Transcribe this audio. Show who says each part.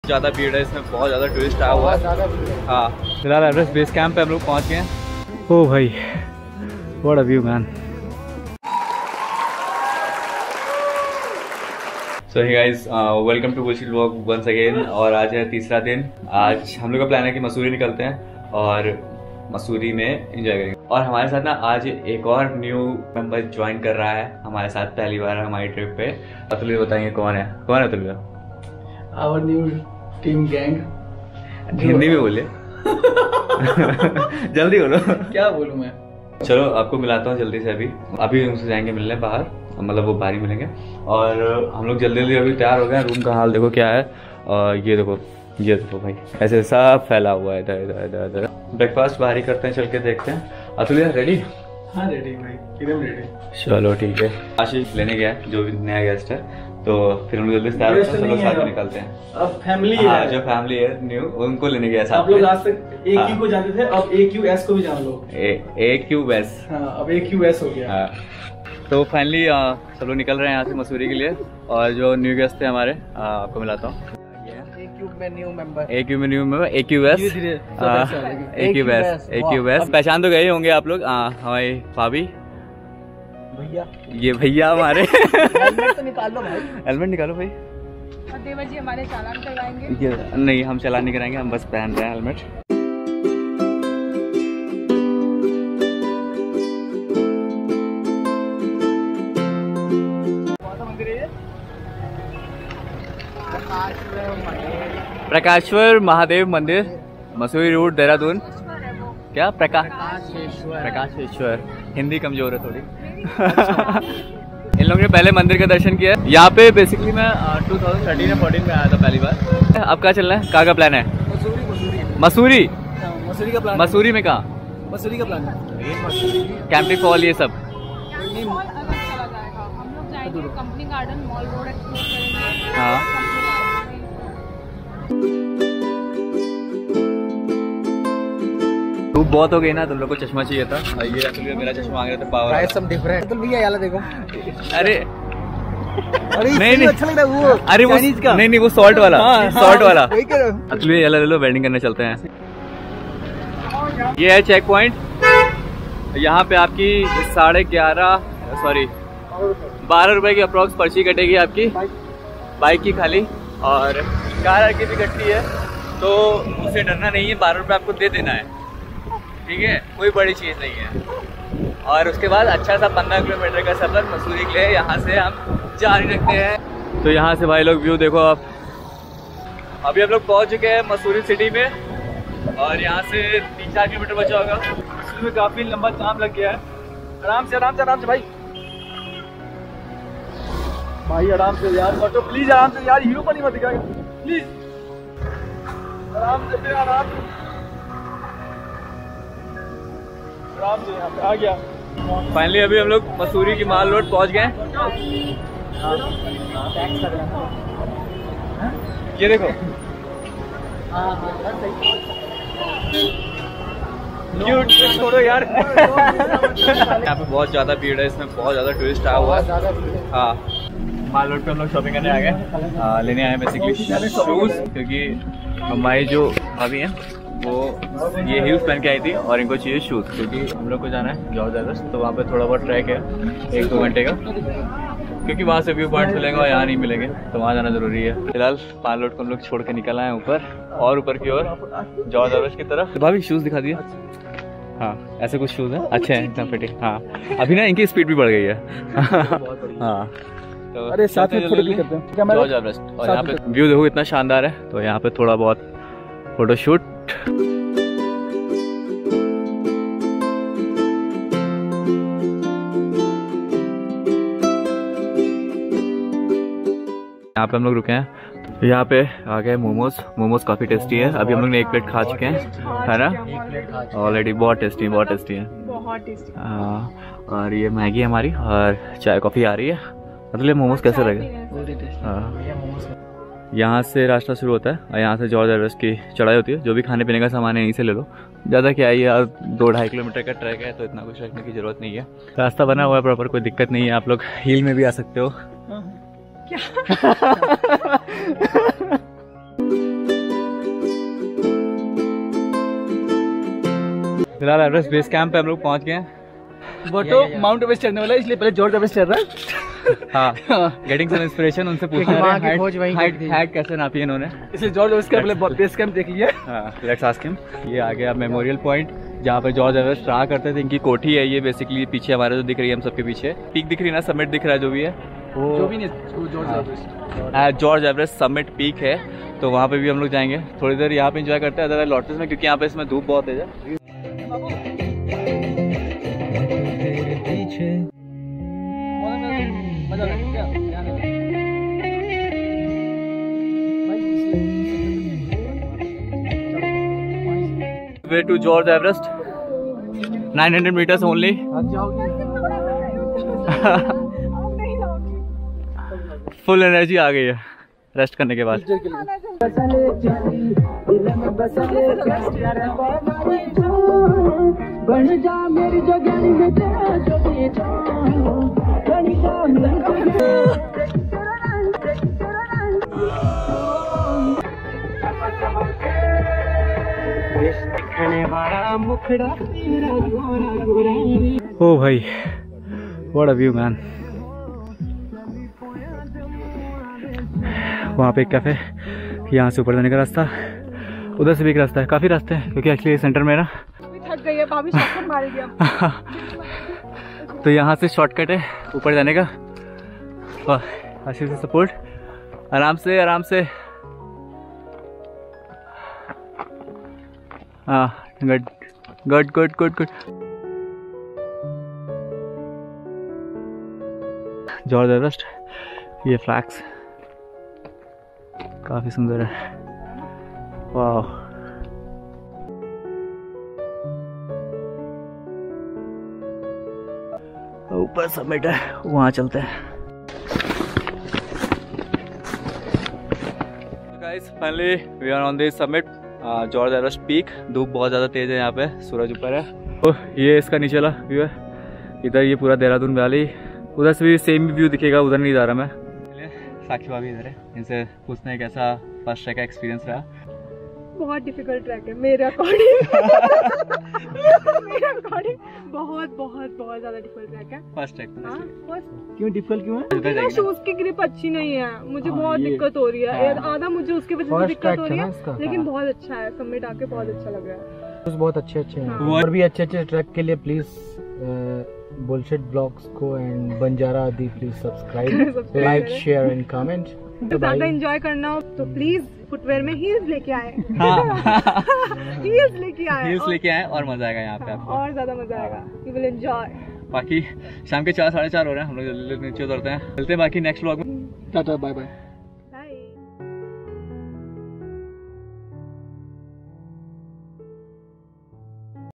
Speaker 1: ज़्यादा भीड़ है इसमें, बहुत ज़्यादा टूरिस्ट आया हुआ है। हाँ, फिलहाल एवरेस्ट बेस कैंप पे हम लोग पहुँच गए हैं। ओ भाई, what a view man. So hey guys, welcome to bullshit vlog once again. और आज है तीसरा दिन। आज हम लोग का प्लान है कि मसूरी निकलते हैं और मसूरी में एंजॉय करेंगे। और हमारे साथ ना आज एक और न्यू मेंबर ज्वाइन कर रहा है हमारे साथ, पहली बार हमारी ट्रिप पे। अतुल बताएंगे कौन है Atul?
Speaker 2: Our new team gang.
Speaker 1: Hindi में बोलिए। जल्दी बोलो।
Speaker 2: क्या बोलूं मैं? चलो
Speaker 1: आपको मिलाता हूँ जल्दी से। अभी उनसे जाएंगे मिलने बाहर, मतलब वो बाहर ही मिलेंगे। और हम लोग जल्दी अभी तैयार हो गए। रूम का हाल देखो क्या है। और ये देखो भाई, ऐसे सब फैला हुआ है इधर। ब्रेकफास्ट बाहर ही करते हैं, चल के देखते हैं। अतुल यार रेडी?
Speaker 2: हाँ रेडी भाई, एकदम रेडी।
Speaker 1: चलो ठीक है। आशीष लेने गया जो भी नया गेस्ट है, तो फिर हम लोग जल्दी तैयार होते हैं, लोग साथ में निकलते हैं।
Speaker 2: अब फैमिली
Speaker 1: है, जो फैमिली है न्यू, उनको लेने गया साथ।
Speaker 2: आप लोग आज तक AQ को जानते थे, अब AQS को भी जान लो।
Speaker 1: AQS,
Speaker 2: हाँ अब AQS हो गया।
Speaker 1: हाँ, तो फाइनली सब लोग निकल रहे हैं यहाँ से मसूरी के लिए। और जो न्यू गेस्ट थे हमारे, आपको मिलाता हूँ।
Speaker 2: AQ में न्यू मेंबर,
Speaker 1: AQS पहचान तो गए होंगे आप लोग। हमारी भाभी,
Speaker 2: भैया,
Speaker 1: ये भैया हमारे।
Speaker 2: हेलमेट तो निकाल लो भाई।
Speaker 1: हेलमेट निकालो भाई।
Speaker 3: और देवर जी हमारे चालान करवाएंगे?
Speaker 1: नहीं, हम चालान नहीं कराएंगे, हम बस पहन रहे हैं हेलमेट। प्रकाशेश्वर महादेव मंदिर, मसूरी रोड, देहरादून। क्या? प्रकाशेश्वर। हिंदी कमजोर है थोड़ी। इन लोगों ने पहले मंदिर का दर्शन किया। यहाँ पे बेसिकली मैं 2013 या 14 में आया था पहली बार। अब क्या चलना है? कहाँ का प्लान है? मसूरी का प्लान। मसूरी में कहाँ?
Speaker 2: मसूरी का प्लान है
Speaker 1: कैंपिंग फॉल, ये सब।
Speaker 3: कैंपिंग फॉल अलग चला जाएगा। हम लोग जाएंगे company garden, mall road explore करेंगे।
Speaker 1: हाँ, धूप बहुत हो गई ना, तुम लोग को चश्मा चाहिए था। ये एक्चुअली मेरा चश्मा मांग रहे थे पावर।
Speaker 2: Guys some different. तो भैया याला देखो।
Speaker 1: अरे
Speaker 2: नहीं अच्छा लग रहा है वो।
Speaker 1: अरे वो
Speaker 2: का
Speaker 1: नहीं, वो सॉल्ट वाला। सॉल्ट वाला।
Speaker 2: वही कह रहा हूं।
Speaker 1: एक्चुअली ये ले लो, वेडिंग करने चलते हैं। ये है चेक पॉइंट। यहाँ पे आपकी 12 रुपए की अप्रोक्स पर्ची कटेगी आपकी बाइक की खाली। और कार की भी कटती है, तो उससे डरना नहीं है। 12 रुपए आपको दे देना है, ठीक है? कोई बड़ी चीज़ नहीं है। और उसके बाद अच्छा सा 15 किलोमीटर का सफर मसूरी के लिए यहाँ से हम जारी रखते हैं। तो यहाँ से भाई लोग व्यू देखो आप। अभी हम लोग पहुँच चुके हैं मसूरी सिटी में, और यहाँ से 3-4 किलोमीटर बचा होगा। मसूरी में काफ़ी लंबा जाम लग गया है। आराम से भाई, आराम से यार। ऑटो प्लीज आराम से यार, हीरो पर नहीं मत दिखाएगा प्लीज। आराम से यहाँ पे आ गया। फाइनली अभी हम लोग मसूरी की माल रोड पहुंच गए। ये देखो, छोड़ो यार। यहाँ पे बहुत ज्यादा भीड़ है, इसमें बहुत ज्यादा टूरिस्ट आया हुआ है। हाँ, माल रोड पे हम लोग शॉपिंग करने आ गए। लेने आए बेसिकली शूज, क्योंकि हमारी जो भाभी हैं वो ये हील्स पहन के आई थी, और इनको चाहिए शूज, क्योंकि हम लोग को जाना है जॉर्ज एवरेस्ट। तो वहाँ पे थोड़ा बहुत ट्रैक है 1-2 घंटे का, क्योंकि वहाँ से व्यू पॉइंट मिलेंगे और यहाँ नहीं मिलेंगे, तो वहाँ जाना जरूरी है। फिलहाल माल रोड को हम लोग छोड़ के निकल आए ऊपर, और ऊपर की ओर जॉर्ज एवरेस्ट की तरफ। तो भाभी शूज दिखा दिए। हाँ, ऐसे कुछ शूज हैं, अच्छे हैं, एकदम फिटिंग। हाँ, अभी ना इनकी स्पीड भी बढ़ गई है। हाँ, तो
Speaker 2: अरे साथ में फोटो क्लिक करते हैं
Speaker 1: जॉर्ज एवरेस्ट। और यहाँ पे व्यू देखो इतना शानदार है, तो यहाँ पे थोड़ा बहुत फोटो शूट। यहाँ पे हम लोग रुके हैं। यहाँ पे आ गए मोमोज काफ़ी टेस्टी है। अभी हम लोग ने 1 प्लेट खा चुके हैं, है ना? ऑलरेडी बहुत टेस्टी है। और ये मैगी हमारी, और चाय कॉफ़ी आ रही है। मतलब मोमोज कैसे लगे? यहाँ से रास्ता शुरू होता है, और यहाँ से जॉर्ज एवरेस्ट की चढ़ाई होती है। जो भी खाने पीने का सामान है यहीं से ले लो। ज़्यादा क्या है यार, 2-2.5 किलोमीटर का ट्रैक है, तो इतना कुछ रखने की ज़रूरत नहीं है। रास्ता बना हुआ है प्रॉपर, कोई दिक्कत नहीं है। आप लोग हील में भी आ सकते हो। क्या? फिलहाल एवरेस्ट बेस कैंप पे हम लोग पहुंच गए हैं।
Speaker 2: वो तो माउंट एवरेस्ट चढ़ने वाला है, इसलिए पहले जॉर्ज एवरेस्ट चढ़ रहा है।
Speaker 1: हाँ, गेटिंग सम इंस्पिरेशन, उनसे पूछना है हाइट कैसे नापी है इन्होंने,
Speaker 2: इसलिए जॉर्ज एवरेस्ट का पहले बेस कैंप देख लिया।
Speaker 1: Let's ask him. ये आ गया मेमोरियल पॉइंट जहाँ पे जॉर्ज एवरेस्ट रहा करते थे। इनकी कोठी है ये बेसिकली, पीछे हमारे जो दिख रही है हम सबके पीछे पीक दिख रही है ना, समिट दिख रहा है जो भी है वो,
Speaker 2: जो भी नहीं
Speaker 1: जॉर्ज एवरेस्ट समिट पीक है। तो वहाँ पे भी हम लोग जाएंगे थोड़ी देर, यहाँ पे एंजॉय करते हैं अदरवाइज लौटते में, क्योंकि यहाँ पे इसमें धूप बहुत है। Way to George Everest, 900 meters only. Full energy आ गई है रेस्ट करने के बाद। ओ भाई, व्हाट अ व्यू मैन। वहाँ पे एक कैफे, यहाँ से ऊपर जाने का रास्ता, उधर से भी एक रास्ता है, काफ़ी रास्ते हैं क्योंकि एक्चुअली सेंटर में ना
Speaker 3: थक गई है, भाभी शॉर्टकट मार गया।
Speaker 1: तो यहाँ से शॉर्टकट है ऊपर जाने का। और आशीष से सपोर्ट, आराम से आराम से। हाँ, good good good good good. George Everest, ये फ्लैग्स काफी सुंदर है। वाह, ऊपर समिट है, वहां चलते हैं। Guys, finally we are on this summit, George Everest peak. धूप बहुत ज़्यादा तेज़ है, यहाँ पे सूरज ऊपर है। तो ये इसका नीचे वाला व्यू है, इधर ये पूरा देहरादून वैली, उधर से भी सेम व्यू दिखेगा, उधर नहीं जा रहा मैं। साक्षी भाभी इधर है, इनसे पूछते हैं कैसा फर्स्ट ट्रैक का एक्सपीरियंस रहा।
Speaker 3: बहुत डिफिकल्ट ट्रैक है मेरे अकॉर्डिंग। मेरे अकॉर्डिंग बहुत बहुत बहुत ज्यादा डिफिकल्ट ट्रैक है
Speaker 1: फर्स्ट ट्रैक।
Speaker 2: क्यों डिफिकल्ट क्यों है?
Speaker 3: शूज की ग्रिप अच्छी नहीं है, मुझे बहुत दिक्कत हो रही है। आधा मुझे उसकी वजह से दिक्कत हो रही है, लेकिन बहुत अच्छा है, समिट आके बहुत अच्छा लग रहा है।
Speaker 2: बहुत अच्छे हैं। और भी अच्छे ट्रैक के लिए प्लीज बुलशिट ब्लॉग्स को एंड बंजारा आदि please subscribe, like, share and comment.
Speaker 3: ज्यादा एंजॉय करना हो तो प्लीज फुटवेयर में हील्स लेके आए। हील्स लेके आए
Speaker 1: और मजा आएगा यहाँ पे आपको,
Speaker 3: और ज्यादा मजा आएगा। You will enjoy.
Speaker 1: बाकी शाम के 4 साढ़े 4 हो रहे हैं, हम लोग जल्दी नीचे उतरते हैं, मिलते हैं बाकी नेक्स्ट व्लॉग में।
Speaker 2: Tata, bye bye.